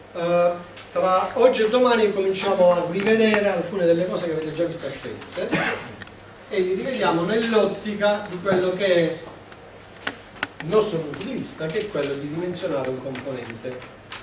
Tra oggi e domani cominciamo a rivedere alcune delle cose che avete già visto a Scienze e li rivediamo nell'ottica di quello che è il nostro punto di vista, che è quello di dimensionare un componente.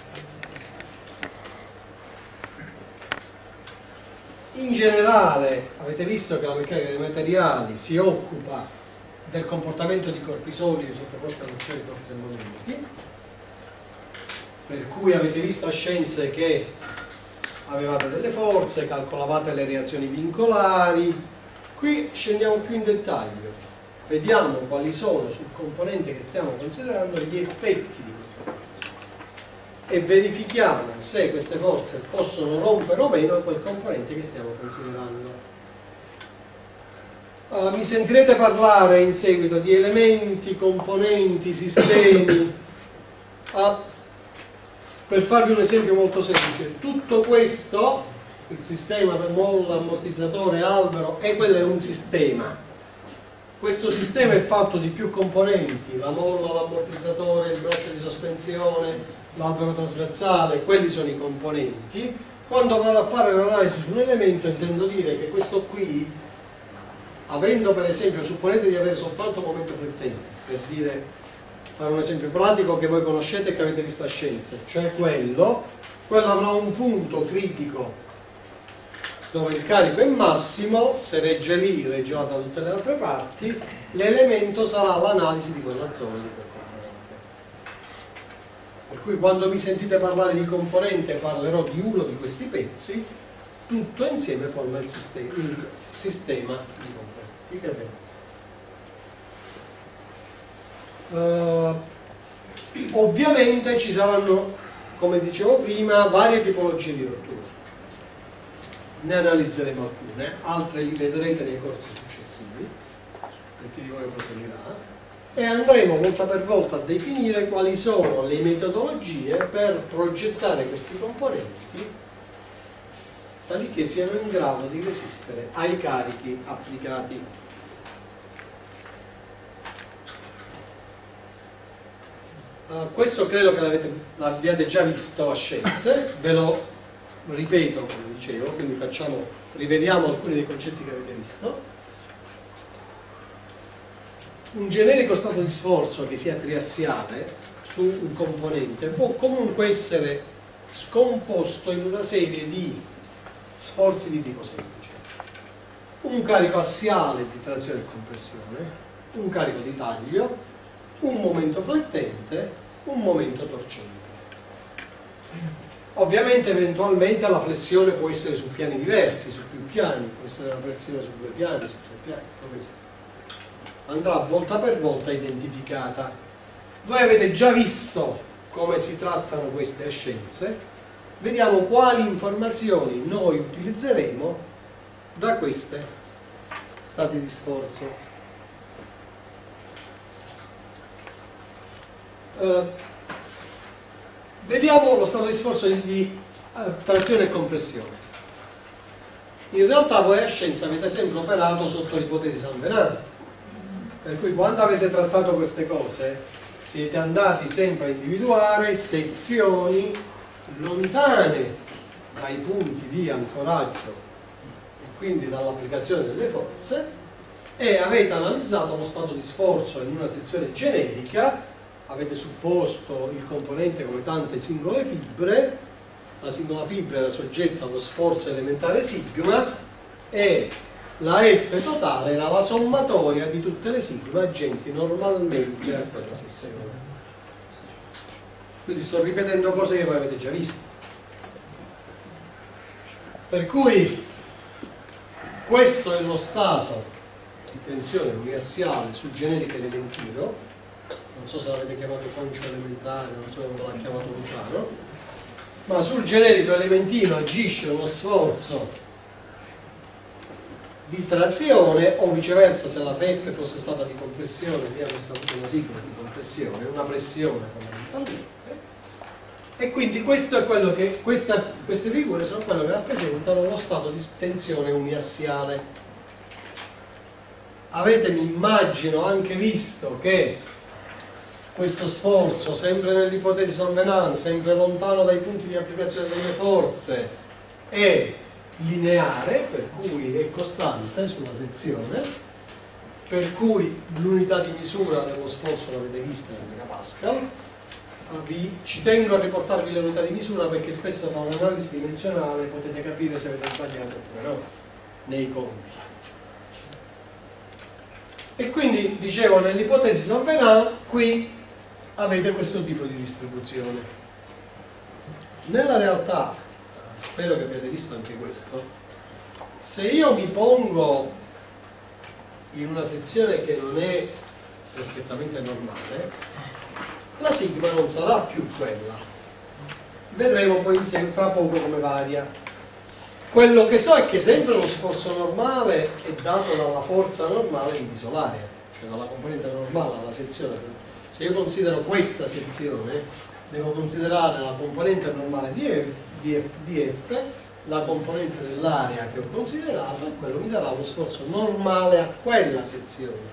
In generale avete visto che la meccanica dei materiali si occupa del comportamento di corpi solidi sottoposti a azioni, forze e momenti, per cui avete visto a Scienze che avevate delle forze, calcolavate le reazioni vincolari. Qui scendiamo più in dettaglio, vediamo quali sono sul componente che stiamo considerando gli effetti di queste forze e verifichiamo se queste forze possono rompere o meno quel componente che stiamo considerando. Mi sentirete parlare in seguito di elementi, componenti, sistemi. Per farvi un esempio molto semplice, tutto questo, il sistema per molla, ammortizzatore, albero, e quello è un sistema. Questo sistema è fatto di più componenti, la molla, l'ammortizzatore, il braccio di sospensione, l'albero trasversale, quelli sono i componenti. Quando vado a fare l'analisi su un elemento intendo dire che questo qui, avendo per esempio, supponete di avere soltanto un momento flettente, per dire, fare un esempio pratico che voi conoscete e che avete visto a Scienze, cioè quello avrà un punto critico dove il carico è massimo, se regge lì, reggerà da tutte le altre parti, l'elemento sarà l'analisi di quella zona, di quel componente. Per cui quando mi sentite parlare di componente parlerò di uno di questi pezzi, tutto insieme forma il sistema di componenti che abbiamo visto. Ovviamente ci saranno, come dicevo prima, varie tipologie di rottura. Ne analizzeremo alcune, altre li vedrete nei corsi successivi, per chi di voi proseguirà, e andremo volta per volta a definire quali sono le metodologie per progettare questi componenti tali che siano in grado di resistere ai carichi applicati. Questo credo che l'abbiate già visto a Scienze, ve lo ripeto come dicevo, quindi rivediamo alcuni dei concetti che avete visto. Un generico stato di sforzo che sia triassiale su un componente può comunque essere scomposto in una serie di sforzi di tipo semplice. Un carico assiale di trazione e compressione, un carico di taglio, un momento flettente, un momento torcente. Ovviamente eventualmente la flessione può essere su piani diversi, su più piani, può essere una flessione su 2 piani, su 3 piani, come sia. Andrà volta per volta identificata. Voi avete già visto come si trattano queste Scienze, vediamo quali informazioni noi utilizzeremo da questi stati di sforzo. Vediamo lo stato di sforzo di trazione e compressione. In realtà voi a Scienze avete sempre operato sotto l'ipotesi San-Venanti, per cui quando avete trattato queste cose siete andati sempre a individuare sezioni lontane dai punti di ancoraggio e quindi dall'applicazione delle forze, e avete analizzato lo stato di sforzo in una sezione generica. Avete supposto il componente come tante singole fibre, la singola fibra era soggetta allo sforzo elementare sigma e la F totale era la sommatoria di tutte le sigma agenti normalmente a quella sezione. Quindi sto ripetendo cose che voi avete già visto. Per cui questo è lo stato di tensione uniassiale sul generico elementino. Non so se l'avete chiamato concio elementare, non so come l'ha chiamato Luciano, ma sul generico elementino agisce uno sforzo di trazione, o viceversa se la F fosse stata di compressione, abbiamo stabilito una sigma di compressione, una pressione fondamentalmente, e quindi questo è quello che, queste figure sono quello che rappresentano lo stato di tensione uniassiale. Avete, mi immagino, anche visto che questo sforzo, sempre nell'ipotesi Sonvenant, sempre lontano dai punti di applicazione delle forze, è lineare, per cui è costante sulla sezione, per cui l'unità di misura dello sforzo l'avete vista nel megapascal. Ci tengo a riportarvi l'unità di misura perché spesso da un'analisi dimensionale potete capire se avete sbagliato oppure no nei conti. E quindi, dicevo, nell'ipotesi Sonvenant qui avete questo tipo di distribuzione. Nella realtà, spero che abbiate visto anche questo, se io mi pongo in una sezione che non è perfettamente normale, la sigma non sarà più quella. Vedremo poi insieme tra poco come varia. Quello che so è che sempre lo sforzo normale è dato dalla forza normale diviso l'area, cioè dalla componente normale alla sezione. Se io considero questa sezione, devo considerare la componente normale di F, la componente dell'area che ho considerato, e quello mi darà lo sforzo normale a quella sezione.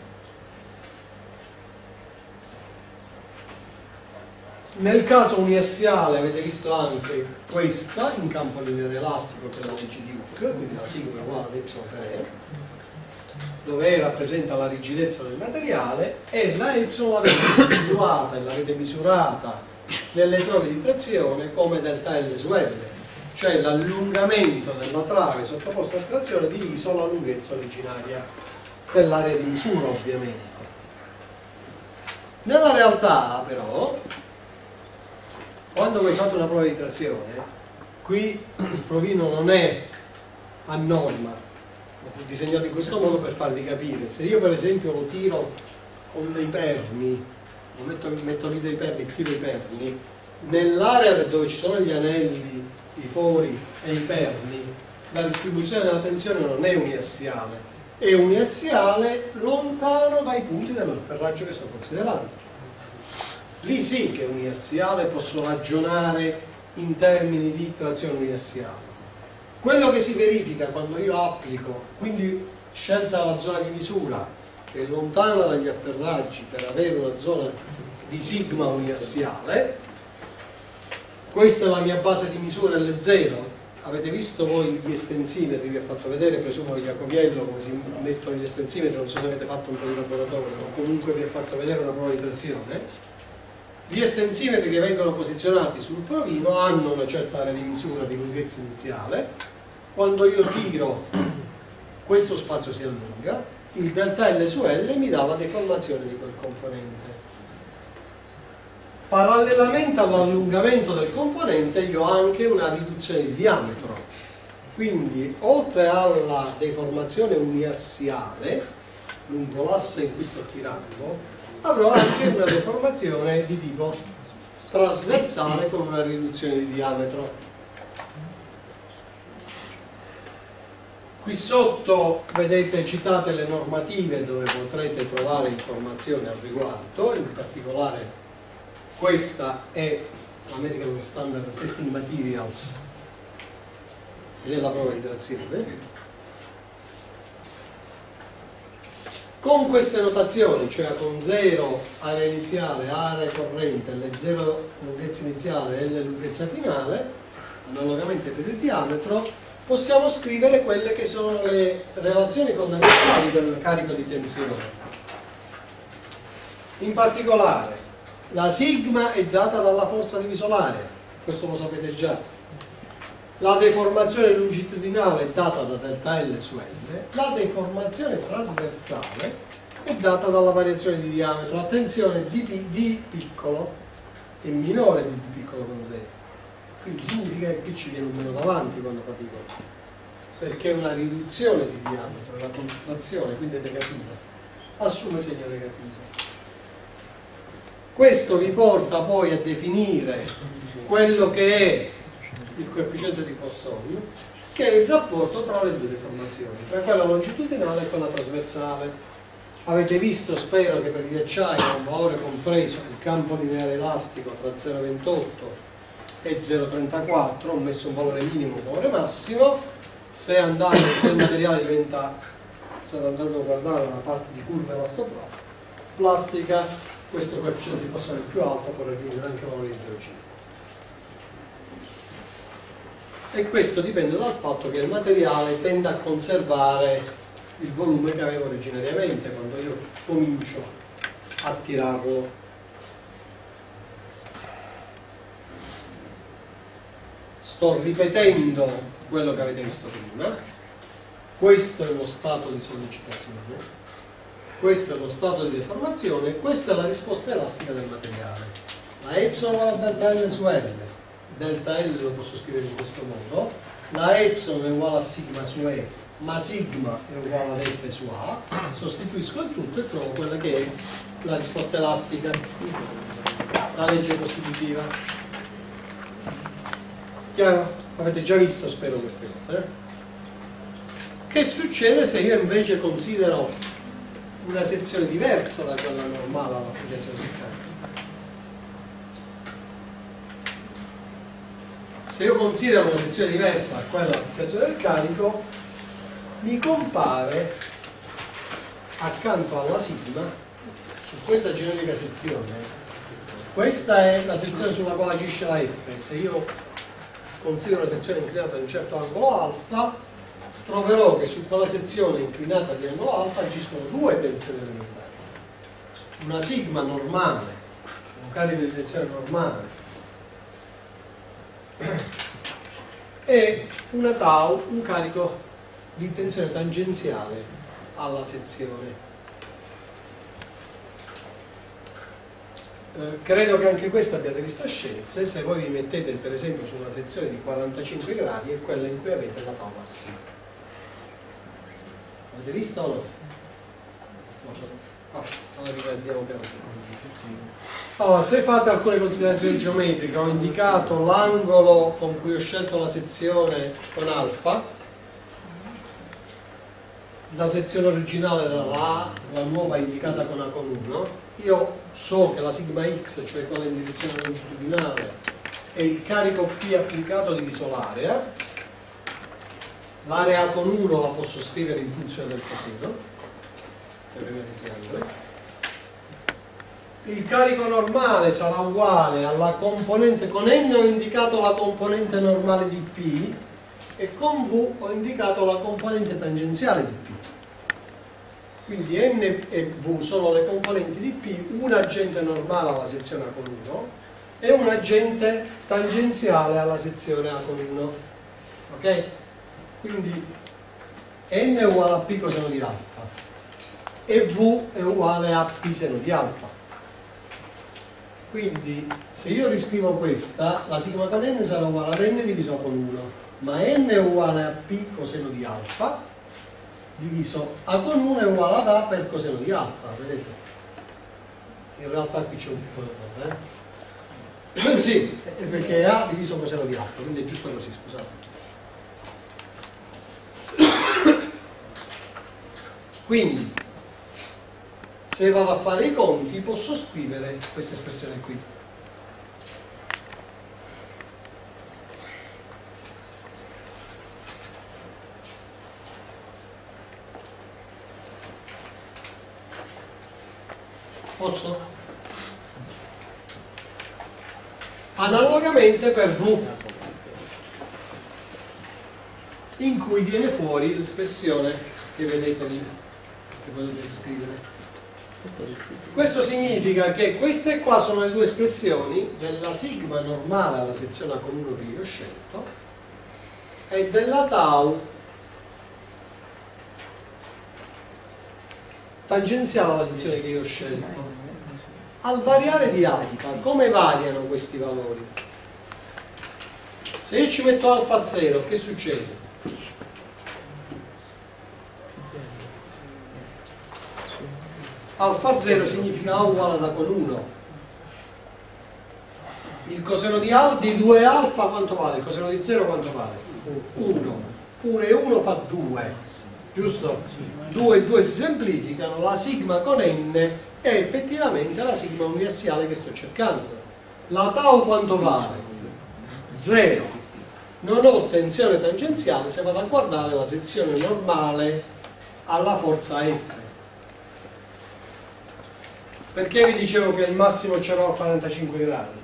Nel caso uniassiale avete visto anche questa in campo lineare elastico, che è la legge di Hooke, quindi la sigma uguale ad epsilon per E, dove E rappresenta la rigidezza del materiale e la epsilon l'avete individuata e l'avete misurata nelle prove di trazione come delta L su L, cioè l'allungamento della trave sottoposta a trazione diviso la lunghezza originaria dell'area di misura, ovviamente. Nella realtà però, quando voi fate una prova di trazione, qui il provino non è a norma, l'ho disegnato in questo modo per farvi capire. Se io per esempio lo tiro con dei perni, metto lì dei perni, tiro i perni, nell'area dove ci sono gli anelli, i fori e i perni, la distribuzione della tensione non è uniassiale, è uniassiale lontano dai punti dell'atterraggio che sto considerando. Lì sì che è uniassiale, posso ragionare in termini di trazione uniassiale. Quello che si verifica quando io applico, quindi scelta la zona di misura che è lontana dagli atterraggi per avere una zona di sigma uniassiale, questa è la mia base di misura L0. Avete visto voi gli estensimetri, vi ho fatto vedere, presumo Jacobiello come si mettono gli estensimetri, non so se avete fatto un po' di laboratorio, ma comunque vi ho fatto vedere una prova di trazione. Gli estensimetri che vengono posizionati sul provino hanno una certa area di misura di lunghezza iniziale. Quando io tiro, questo spazio si allunga, il delta L su L mi dà la deformazione di quel componente. Parallelamente all'allungamento del componente io ho anche una riduzione di diametro. Quindi, oltre alla deformazione uniassiale, lungo l'asse in cui sto tirando, avrò anche una deformazione di tipo trasversale con una riduzione di diametro. Qui sotto vedete citate le normative dove potrete trovare informazioni al riguardo, in particolare questa è l'American Standard Testing Materials ed è la prova di trazione. Con queste notazioni, cioè con 0 area iniziale, area corrente, L0 lunghezza iniziale e L lunghezza finale, analogamente per il diametro, possiamo scrivere quelle che sono le relazioni fondamentali del carico di tensione. In particolare, la sigma è data dalla forza diviso l'area, questo lo sapete già. La deformazione longitudinale è data da delta L su L, la deformazione trasversale è data dalla variazione di diametro. Attenzione, d piccolo è minore di d piccolo con 0, quindi significa che qui ci viene un meno davanti quando fate i conti, perché è una riduzione di diametro, la contrazione, quindi è negativa, assume segno negativo. Questo vi porta poi a definire quello che è il coefficiente di Poisson, che è il rapporto tra le due deformazioni, tra quella longitudinale e quella trasversale. Avete visto, spero, che per il ghiacciaio ha un valore compreso nel campo lineare elastico tra 0,28 e 0,34, ho messo un valore minimo e un valore massimo. Se il materiale diventa, state andando a guardare la parte di curva elastoplastica, questo coefficiente di torsione più alto può raggiungere anche valori di 0,5. E questo dipende dal fatto che il materiale tende a conservare il volume che aveva originariamente quando io comincio a tirarlo. Sto ripetendo quello che avete visto prima. Questo è lo stato di sollecitazione, questo è lo stato di deformazione e questa è la risposta elastica del materiale. La E uguale a delta L su L, delta L lo posso scrivere in questo modo, la E è uguale a sigma su E, ma sigma è uguale ad F su A, sostituisco il tutto e trovo quella che è la risposta elastica, la legge costitutiva. Chiaro? Avete già visto, spero, queste cose. Che succede se io invece considero una sezione diversa da quella normale all'applicazione del carico? Se io considero una sezione diversa da quella all'applicazione del carico, mi compare accanto alla sigma, su questa generica sezione, questa è la sezione sulla quale agisce la F. Se io considero una sezione inclinata a un certo angolo alfa, troverò che su quella sezione inclinata di angolo alfa agiscono due tensioni elementari, una sigma normale, un carico di tensione normale, e una tau, un carico di tensione tangenziale alla sezione. Credo che anche questa abbiate visto a scienze. Se voi vi mettete per esempio su una sezione di 45 gradi è quella in cui avete la tau massima. Avete visto o no? Allora riprendiamo piano piano. Allora, se fate alcune considerazioni geometriche, ho indicato l'angolo con cui ho scelto la sezione con alfa, la sezione originale era la A, la nuova indicata con A con 1. Io so che la sigma x, cioè quella in direzione longitudinale, è il carico P applicato diviso l'area. L'area con 1 la posso scrivere in funzione del coseno, per vedere i triangoli. Il carico normale sarà uguale alla componente, con N ho indicato la componente normale di P e con V ho indicato la componente tangenziale di P. Quindi N e V sono le componenti di P, un agente normale alla sezione A con 1 e un agente tangenziale alla sezione A con 1. Ok? Quindi N è uguale a P coseno di alfa e V è uguale a P seno di alfa. Quindi se io riscrivo questa, la sigma con N sarà uguale a N diviso con 1, ma N è uguale a P coseno di alfa diviso A con 1 è uguale ad A per coseno di alfa, vedete? In realtà qui c'è un piccolo errore, sì, perché è A diviso coseno di alfa, quindi è giusto così, scusate. Quindi se vado a fare i conti posso scrivere questa espressione qui. Posso? Analogamente per V, in cui viene fuori l'espressione che vedete lì, che potete scrivere. Questo significa che queste qua sono le due espressioni della sigma normale alla sezione A con 1 che io ho scelto e della tau tangenziale alla sezione che io ho scelto. Al variare di alfa, come variano questi valori? Se io ci metto alfa 0, che succede? Alfa 0 significa A uguale ad A con 1. Il coseno di 2 alfa quanto vale? Il coseno di 0 quanto vale? 1. 1 e 1 fa 2, giusto? 2 e 2 si semplificano, la sigma con n è effettivamente la sigma universale che sto cercando. La tau quanto vale? 0. Non ho tensione tangenziale se vado a guardare la sezione normale alla forza F. Perché vi dicevo che il massimo ce l'ho a 45 gradi?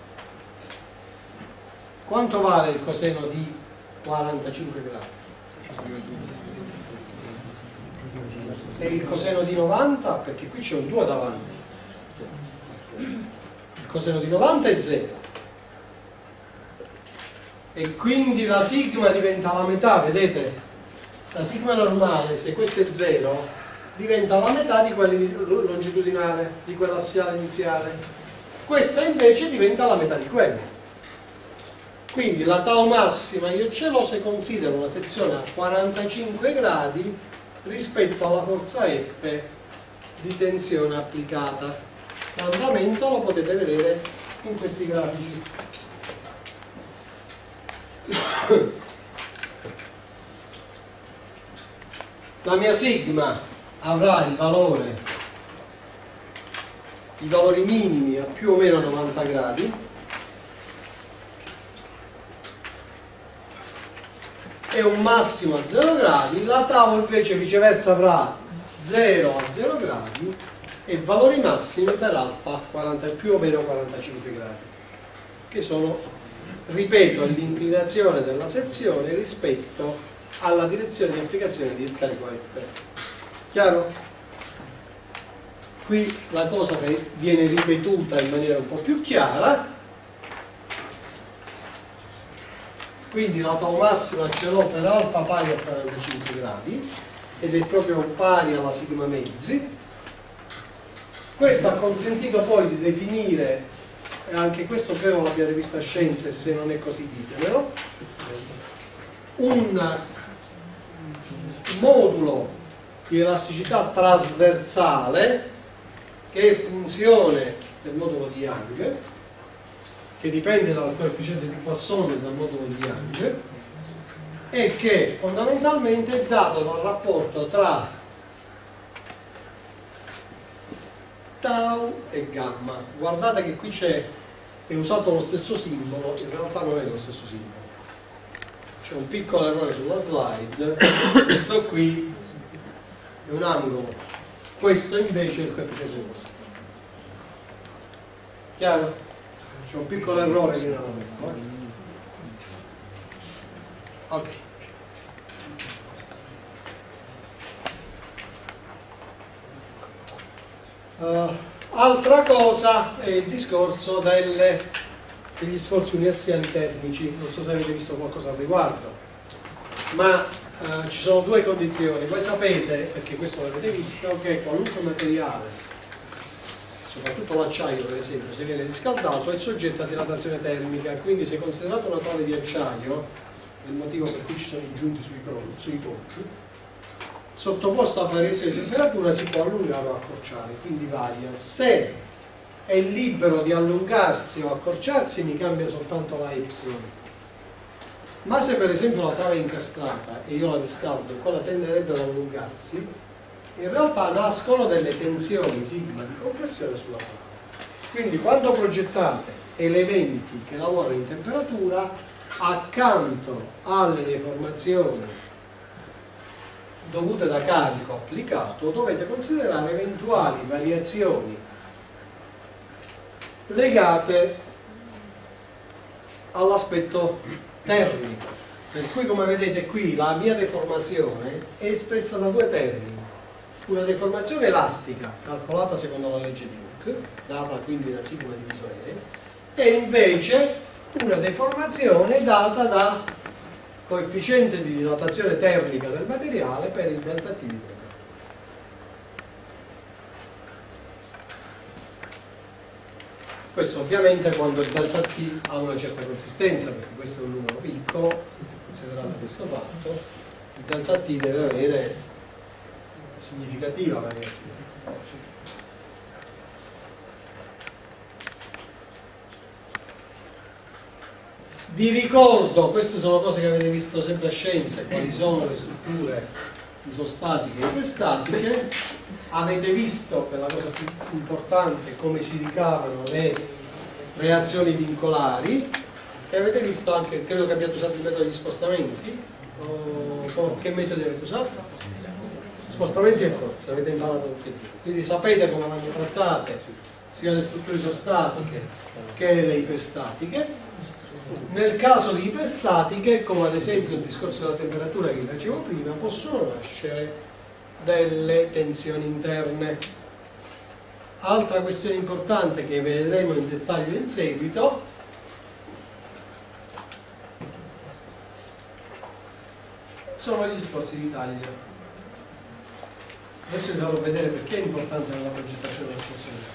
Quanto vale il coseno di 45 gradi? E il coseno di 90? Perché qui c'è un 2 davanti. Il coseno di 90 è 0. E quindi la sigma diventa la metà, vedete? La sigma normale, se questo è 0, diventa la metà di quella longitudinale, di quella assiale iniziale. Questa invece diventa la metà di quella. Quindi la tau massima io ce l'ho se considero una sezione a 45 gradi rispetto alla forza F di tensione applicata. L'andamento lo potete vedere in questi grafici. La mia sigma avrà i valori minimi a più o meno 90 gradi e un massimo a 0 gradi. La tau invece viceversa avrà 0 a 0 gradi e valori massimi per alfa più o meno 45 gradi, che sono, ripeto, l'inclinazione della sezione rispetto alla direzione di applicazione del carico F. Chiaro? Qui la cosa che viene ripetuta in maniera un po' più chiara. Quindi la tau massima ce l'ho per alfa pari a 45 gradi ed è proprio pari alla sigma mezzi. Questo ha consentito poi di definire, e anche questo credo l'abbiate visto a scienze, e se non è così ditemelo, un modulo di elasticità trasversale che è funzione del modulo di Young, che dipende dal coefficiente di Poisson e dal modulo di Young, e che fondamentalmente è dato dal rapporto tra tau e gamma. Guardate che qui è usato lo stesso simbolo, in realtà non è lo stesso simbolo. C'è un piccolo errore sulla slide. Questo qui è un angolo, questo invece è il coefficiente di Poisson. Chiaro? C'è un piccolo errore che non avevo. Ok. Altra cosa è il discorso degli sforzi inerziali termici. Non so se avete visto qualcosa al riguardo, ma ci sono due condizioni. Voi sapete, perché questo l'avete visto, che qualunque materiale, soprattutto l'acciaio per esempio, se viene riscaldato è soggetto a dilatazione termica. Quindi se considerate una trave di acciaio, il motivo per cui ci sono i giunti sui conci, sottoposto a variazione di temperatura si può allungare o accorciare, quindi varia. Se è libero di allungarsi o accorciarsi mi cambia soltanto la y. Ma se per esempio la trave è incastrata e io la riscaldo e quella tenderebbe ad allungarsi, in realtà nascono delle tensioni sigma di compressione sulla trave. Quindi quando progettate elementi che lavorano in temperatura, accanto alle deformazioni dovute da carico applicato dovete considerare eventuali variazioni legate all'aspetto termico, per cui come vedete qui la mia deformazione è espressa da due termini: una deformazione elastica calcolata secondo la legge di Hooke, data quindi da sigma diviso E, e invece una deformazione data da coefficiente di dilatazione termica del materiale per il delta T di temperatura. Questo ovviamente quando il delta T ha una certa consistenza, perché questo è un numero piccolo, considerato questo fatto, il delta T deve avere significativa variazione. Vi ricordo, queste sono cose che avete visto sempre a scienze, quali sono le strutture isostatiche e iperstatiche. Avete visto, per la cosa più importante, come si ricavano le reazioni vincolari, e avete visto anche, credo che abbiate usato il metodo degli spostamenti. Che metodi avete usato? Spostamenti e forze, avete imparato tutti e due. Quindi sapete come vanno trattate sia le strutture isostatiche che le iperstatiche. Nel caso di iperstatiche, come ad esempio il discorso della temperatura che vi facevo prima, possono nascere delle tensioni interne. Altra questione importante che vedremo in dettaglio in seguito sono gli sforzi di taglio. Adesso vi farò vedere perché è importante nella progettazione dello sforzo di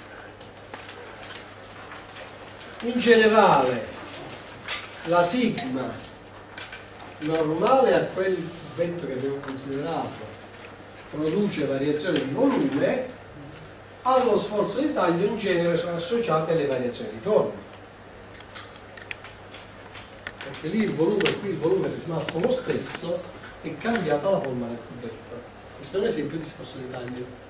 taglio. In generale la sigma normale a quel vecchio che abbiamo considerato produce variazioni di volume, allo sforzo di taglio in genere sono associate le variazioni di forma, perché lì il volume e qui il volume è rimasto lo stesso, è cambiata la forma del cubetto. Questo è un esempio di sforzo di taglio.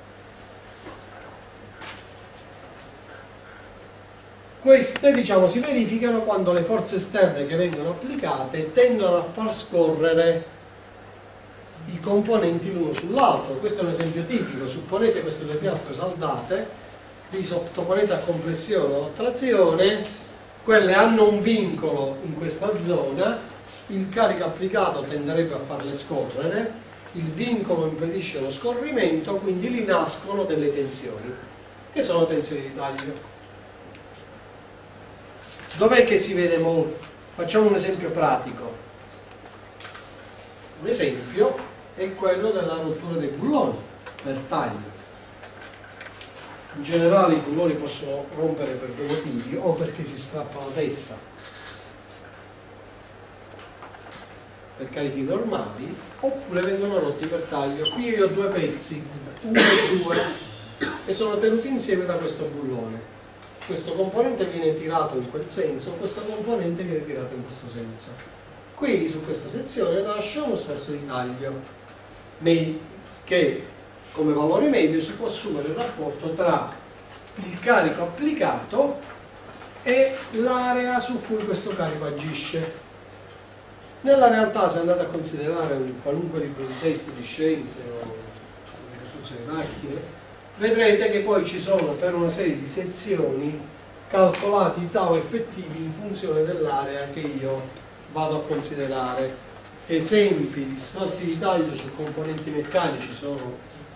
Queste, diciamo, si verificano quando le forze esterne che vengono applicate tendono a far scorrere i componenti l'uno sull'altro. Questo è un esempio tipico. Supponete queste due piastre saldate, li sottoponete a compressione o a trazione, quelle hanno un vincolo in questa zona, il carico applicato tenderebbe a farle scorrere, il vincolo impedisce lo scorrimento, quindi lì nascono delle tensioni, che sono tensioni di taglio. Dov'è che si vede molto? Facciamo un esempio pratico. Un esempio è quello della rottura dei bulloni per taglio. In generale i bulloni possono rompere per due motivi: o perché si strappa la testa per carichi normali, oppure vengono rotti per taglio. Qui io ho due pezzi, uno e due, che sono tenuti insieme da questo bullone. Questo componente viene tirato in quel senso, questo componente viene tirato in questo senso. Qui su questa sezione nasce uno sforzo di taglio che come valore medio si può assumere il rapporto tra il carico applicato e l'area su cui questo carico agisce. Nella realtà, se andate a considerare un qualunque libro di testo di scienze o di costruzione di macchine, vedrete che poi ci sono per una serie di sezioni calcolati i tau effettivi in funzione dell'area che io vado a considerare. Esempi di sforzi di taglio su componenti meccanici sono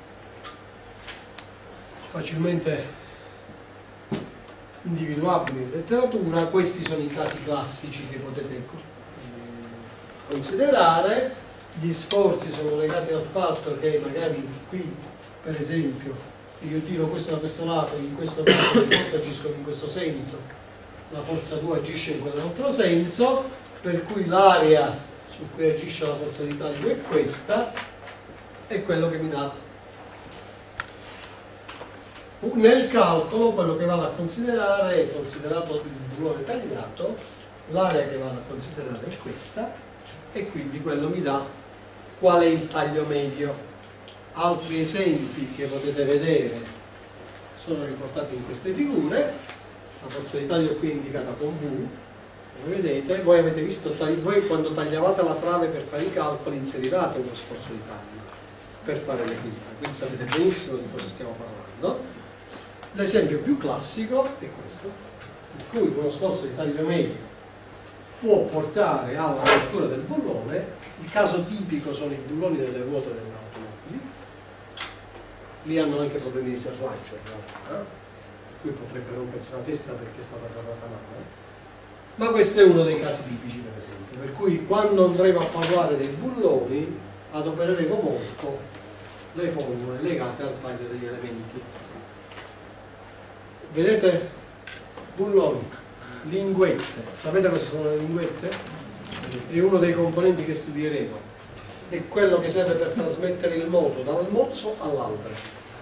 facilmente individuabili in letteratura. Questi sono i casi classici che potete considerare. Gli sforzi sono legati al fatto che magari qui, per esempio, se io tiro questo da questo lato, in questo caso le forze agiscono in questo senso, la forza 2 agisce in quell'altro senso, per cui l'area su cui agisce la forza di taglio è questa, è quello che mi dà. Nel calcolo quello che vado a considerare è, considerato il bullone tagliato, l'area che vado a considerare è questa, e quindi quello mi dà qual è il taglio medio. Altri esempi che potete vedere sono riportati in queste figure. La forza di taglio qui è indicata con V, come vedete. Voi avete visto, voi quando tagliavate la trave per fare i calcoli inserivate uno sforzo di taglio per fare l'equilibrio, quindi sapete benissimo di cosa stiamo parlando. L'esempio più classico è questo, in cui uno sforzo di taglio medio può portare alla rottura del bullone. Il caso tipico sono i bulloni delle ruote delle automobili. Lì hanno anche problemi di serraggio, qui potrebbe rompersi la testa perché è stata serrata male. Ma questo è uno dei casi tipici, per esempio, per cui quando andremo a parlare dei bulloni adopereremo molto le formule legate al taglio degli elementi. Vedete? Bulloni, linguette. Sapete cosa sono le linguette? È uno dei componenti che studieremo. È quello che serve per trasmettere il moto dal mozzo all'albero.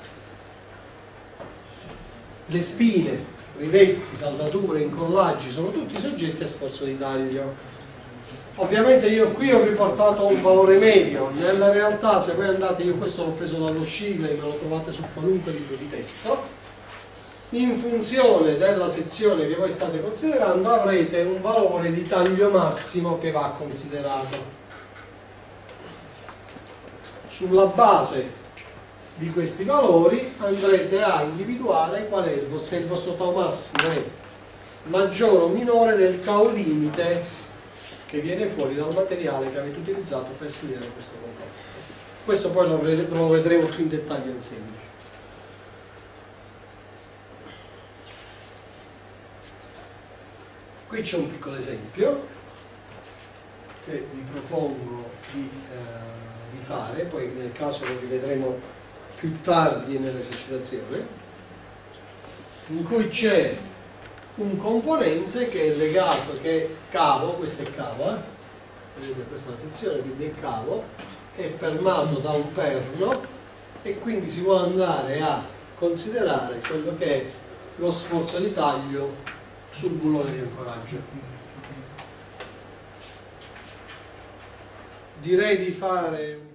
Le spine, rivetti, saldature, incollaggi sono tutti soggetti a sforzo di taglio. Ovviamente io qui ho riportato un valore medio, nella realtà se voi andate, io questo l'ho preso dallo Scile, me lo trovate su qualunque libro di testo, in funzione della sezione che voi state considerando avrete un valore di taglio massimo che va considerato. Sulla base di questi valori andrete a individuare qual è se il vostro tau massimo è maggiore o minore del tau limite che viene fuori dal materiale che avete utilizzato per studiare questo comportamento. Questo poi lo vedremo più in dettaglio in seguito. Qui c'è un piccolo esempio che vi propongo di fare, poi nel caso lo rivedremo più tardi nell'esercitazione, in cui c'è un componente che è legato, che è cavo, questo è cavo, vedete questa è la sezione, quindi è cavo, è fermato da un perno e quindi si vuole andare a considerare quello che è lo sforzo di taglio sul bullone di ancoraggio. Direi di fare